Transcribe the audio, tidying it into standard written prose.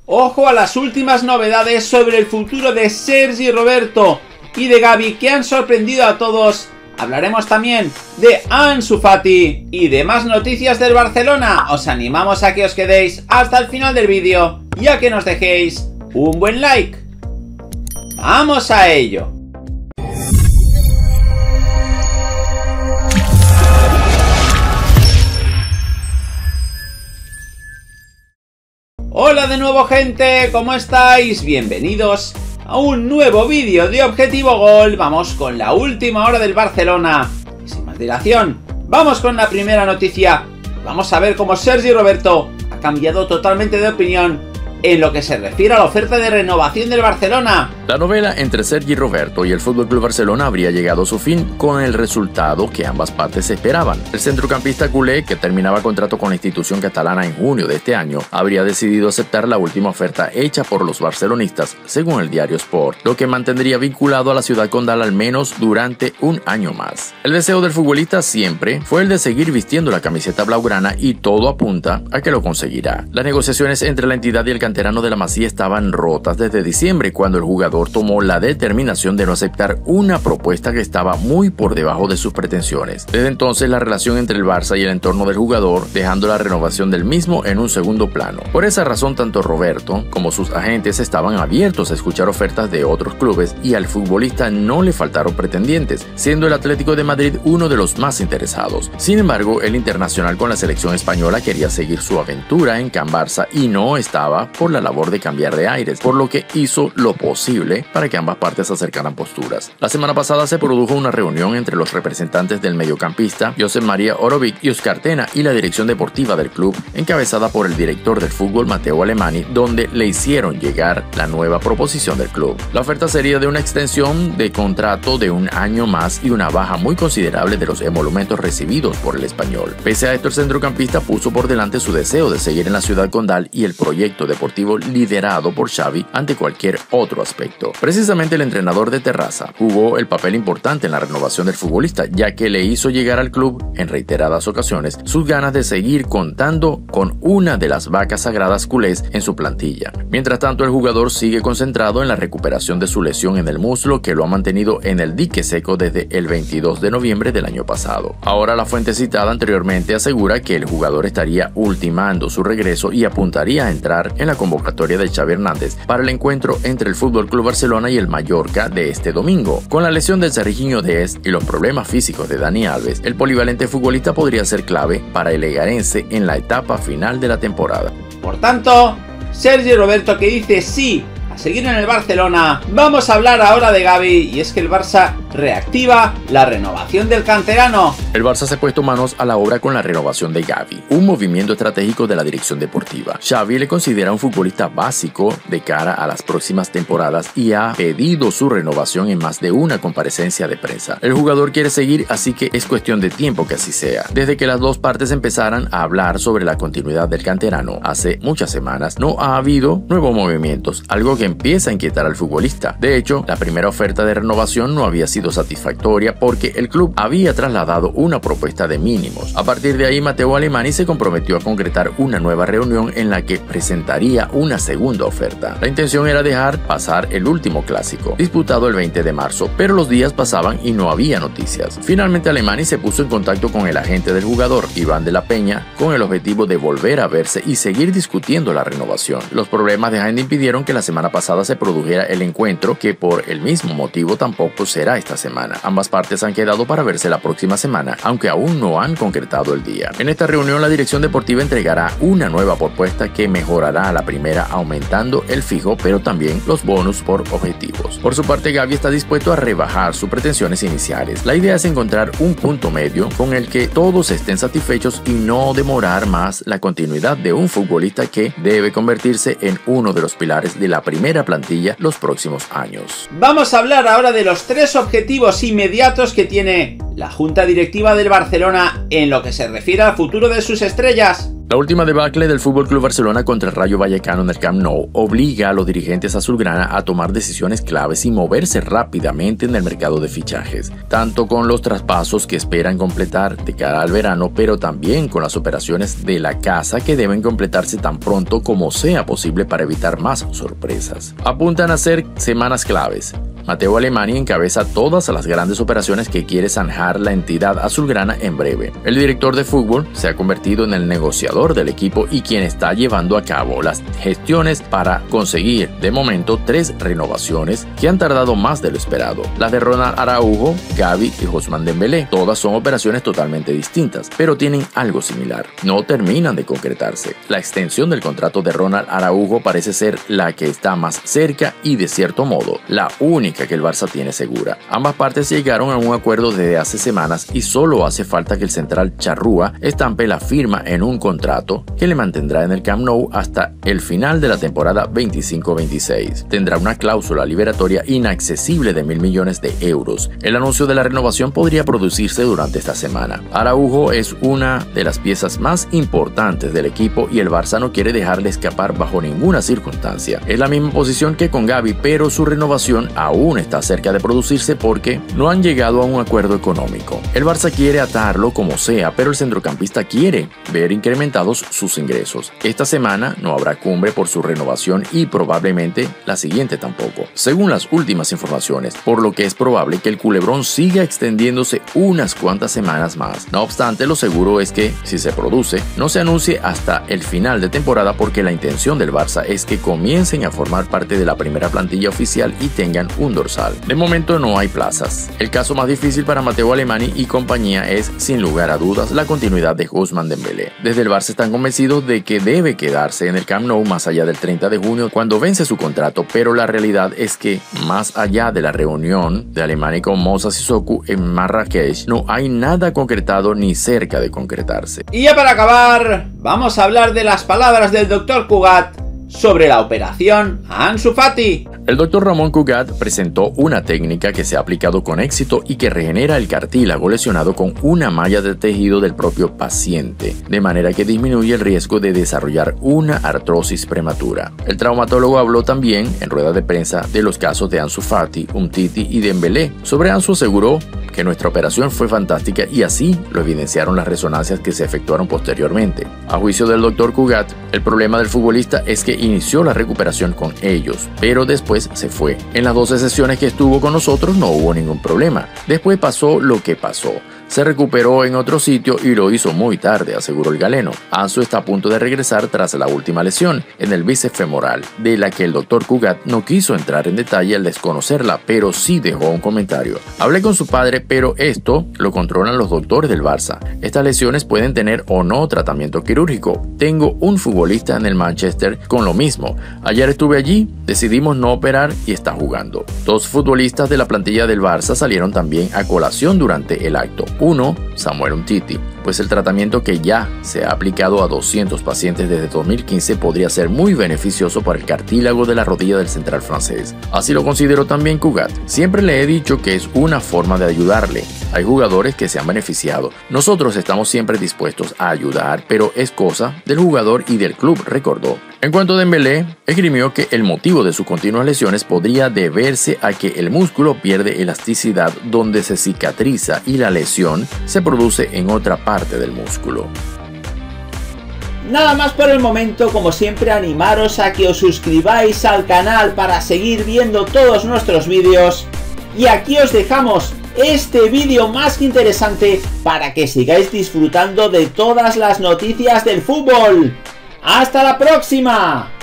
Ojo a las últimas novedades sobre el futuro de Sergi Roberto y de Gavi que han sorprendido a todos. Hablaremos también de Ansu Fati y de más noticias del Barcelona. Os animamos a que os quedéis hasta el final del vídeo y a que nos dejéis un buen like. ¡Vamos a ello! Hola de nuevo, gente, ¿cómo estáis? Bienvenidos a un nuevo vídeo de Objetivo Gol. Vamos con la última hora del Barcelona. Y sin más dilación, vamos con la primera noticia. Vamos a ver cómo Sergi Roberto ha cambiado totalmente de opinión en lo que se refiere a la oferta de renovación del Barcelona. La novela entre Sergi Roberto y el FC Barcelona habría llegado a su fin con el resultado que ambas partes esperaban. El centrocampista culé, que terminaba contrato con la institución catalana en junio de este año, habría decidido aceptar la última oferta hecha por los barcelonistas, según el diario Sport, lo que mantendría vinculado a la ciudad condal al menos durante un año más. El deseo del futbolista siempre fue el de seguir vistiendo la camiseta blaugrana y todo apunta a que lo conseguirá. Las negociaciones entre la entidad y el canterano de la Masía estaban rotas desde diciembre, cuando el jugador tomó la determinación de no aceptar una propuesta que estaba muy por debajo de sus pretensiones. Desde entonces, la relación entre el Barça y el entorno del jugador, dejando la renovación del mismo en un segundo plano. Por esa razón, tanto Roberto como sus agentes estaban abiertos a escuchar ofertas de otros clubes y al futbolista no le faltaron pretendientes, siendo el Atlético de Madrid uno de los más interesados. Sin embargo, el internacional con la selección española quería seguir su aventura en Can Barça y no estaba por la labor de cambiar de aires, por lo que hizo lo posible para que ambas partes acercaran posturas. La semana pasada se produjo una reunión entre los representantes del mediocampista Josep María Orovic y Óscar Tena y la dirección deportiva del club, encabezada por el director del fútbol Matteo Alemany, donde le hicieron llegar la nueva proposición del club. La oferta sería de una extensión de contrato de un año más y una baja muy considerable de los emolumentos recibidos por el español. Pese a esto, el centrocampista puso por delante su deseo de seguir en la ciudad condal y el proyecto deportivo liderado por Xavi ante cualquier otro aspecto. Precisamente el entrenador de Terrassa jugó el papel importante en la renovación del futbolista, ya que le hizo llegar al club en reiteradas ocasiones sus ganas de seguir contando con una de las vacas sagradas culés en su plantilla. Mientras tanto, el jugador sigue concentrado en la recuperación de su lesión en el muslo, que lo ha mantenido en el dique seco desde el 22 de noviembre del año pasado. Ahora, la fuente citada anteriormente asegura que el jugador estaría ultimando su regreso y apuntaría a entrar en la convocatoria de Xavi Hernández para el encuentro entre el FC Barcelona y el Mallorca de este domingo. Con la lesión de Serginho Dest y los problemas físicos de Dani Alves, el polivalente futbolista podría ser clave para el legarense en la etapa final de la temporada. Por tanto, Sergi Roberto, que dice sí a seguir en el Barcelona. Vamos a hablar ahora de Gavi, y es que el Barça reactiva la renovación del canterano. El Barça se ha puesto manos a la obra con la renovación de Gavi, un movimiento estratégico de la dirección deportiva. Xavi le considera un futbolista básico de cara a las próximas temporadas y ha pedido su renovación en más de una comparecencia de prensa. El jugador quiere seguir, así que es cuestión de tiempo que así sea. Desde que las dos partes empezaran a hablar sobre la continuidad del canterano hace muchas semanas, no ha habido nuevos movimientos, algo que empieza a inquietar al futbolista. De hecho, la primera oferta de renovación no había sido satisfactoria porque el club había trasladado una propuesta de mínimos. A partir de ahí, Matteo Alemany se comprometió a concretar una nueva reunión en la que presentaría una segunda oferta. La intención era dejar pasar el último clásico, disputado el 20 de marzo, pero los días pasaban y no había noticias. Finalmente, Alemany se puso en contacto con el agente del jugador, Iván de la Peña, con el objetivo de volver a verse y seguir discutiendo la renovación. Los problemas de agenda impidieron que la semana pasada se produjera el encuentro, que por el mismo motivo tampoco será esta semana. Ambas partes han quedado para verse la próxima semana, aunque aún no han concretado el día. En esta reunión, la dirección deportiva entregará una nueva propuesta que mejorará a la primera, aumentando el fijo, pero también los bonus por objetivos. Por su parte, Gavi está dispuesto a rebajar sus pretensiones iniciales. La idea es encontrar un punto medio con el que todos estén satisfechos y no demorar más la continuidad de un futbolista que debe convertirse en uno de los pilares de la primera plantilla los próximos años. Vamos a hablar ahora de los tres objetivos inmediatos que tiene la junta directiva del Barcelona en lo que se refiere al futuro de sus estrellas? La última debacle del FC Barcelona contra el Rayo Vallecano en el Camp Nou obliga a los dirigentes azulgrana a tomar decisiones claves y moverse rápidamente en el mercado de fichajes, tanto con los traspasos que esperan completar de cara al verano, pero también con las operaciones de la casa que deben completarse tan pronto como sea posible para evitar más sorpresas. Apuntan a ser semanas claves. Matteo Alemany encabeza todas las grandes operaciones que quiere zanjar la entidad azulgrana en breve. El director de fútbol se ha convertido en el negociador del equipo y quien está llevando a cabo las gestiones para conseguir, de momento, 3 renovaciones que han tardado más de lo esperado. Las de Ronald Araujo, Gavi y Ousmane Dembélé. Todas son operaciones totalmente distintas, pero tienen algo similar. No terminan de concretarse. La extensión del contrato de Ronald Araujo parece ser la que está más cerca y, de cierto modo, la única que el Barça tiene segura. Ambas partes llegaron a un acuerdo desde hace semanas y solo hace falta que el central charrúa estampe la firma en un contrato que le mantendrá en el Camp Nou hasta el final de la temporada 25-26. Tendrá una cláusula liberatoria inaccesible de 1.000 millones de euros. El anuncio de la renovación podría producirse durante esta semana. Araujo es una de las piezas más importantes del equipo y el Barça no quiere dejarle escapar bajo ninguna circunstancia. Es la misma posición que con Gavi, pero su renovación aún está cerca de producirse porque no han llegado a un acuerdo económico. El Barça quiere atarlo como sea, pero el centrocampista quiere ver incrementados sus ingresos. Esta semana no habrá cumbre por su renovación y probablemente la siguiente tampoco, según las últimas informaciones, por lo que es probable que el culebrón siga extendiéndose unas cuantas semanas más. No obstante, lo seguro es que, si se produce, no se anuncie hasta el final de temporada porque la intención del Barça es que comiencen a formar parte de la primera plantilla oficial y tengan un dorsal. De momento no hay plazas. El caso más difícil para Matteo Alemany y compañía es, sin lugar a dudas, la continuidad de Ousmane Dembélé. Desde el Barça están convencidos de que debe quedarse en el Camp Nou más allá del 30 de junio cuando vence su contrato, pero la realidad es que, más allá de la reunión de Alemany con Moussa Sissoko en Marrakech, no hay nada concretado ni cerca de concretarse. Y ya para acabar, vamos a hablar de las palabras del Dr. Cugat sobre la operación a Ansu Fati. El Dr. Ramón Cugat presentó una técnica que se ha aplicado con éxito y que regenera el cartílago lesionado con una malla de tejido del propio paciente, de manera que disminuye el riesgo de desarrollar una artrosis prematura. El traumatólogo habló también, en rueda de prensa, de los casos de Ansu Fati, Umtiti y Dembélé. Sobre Ansu aseguró que nuestra operación fue fantástica y así lo evidenciaron las resonancias que se efectuaron posteriormente. A juicio del Dr. Cugat, el problema del futbolista es que inició la recuperación con ellos, pero después se fue. En las 12 sesiones que estuvo con nosotros no hubo ningún problema. Después pasó lo que pasó. Se recuperó en otro sitio y lo hizo muy tarde, aseguró el galeno. Ansu está a punto de regresar tras la última lesión en el bíceps femoral, de la que el Dr. Cugat no quiso entrar en detalle al desconocerla, pero sí dejó un comentario. Hablé con su padre, pero esto lo controlan los doctores del Barça. Estas lesiones pueden tener o no tratamiento quirúrgico. Tengo un futbolista en el Manchester con lo mismo. Ayer estuve allí, decidimos no operar y está jugando. 2 futbolistas de la plantilla del Barça salieron también a colación durante el acto. Uno, Samuel Umtiti, pues el tratamiento que ya se ha aplicado a 200 pacientes desde 2015 podría ser muy beneficioso para el cartílago de la rodilla del central francés. Así lo consideró también Cugat. Siempre le he dicho que es una forma de ayudarle. Hay jugadores que se han beneficiado. Nosotros estamos siempre dispuestos a ayudar, pero es cosa del jugador y del club, recordó. En cuanto a Dembélé, esgrimió que el motivo de sus continuas lesiones podría deberse a que el músculo pierde elasticidad donde se cicatriza y la lesión se produce en otra parte del músculo. Nada más por el momento, como siempre animaros a que os suscribáis al canal para seguir viendo todos nuestros vídeos y aquí os dejamos este vídeo más que interesante para que sigáis disfrutando de todas las noticias del fútbol. ¡Hasta la próxima!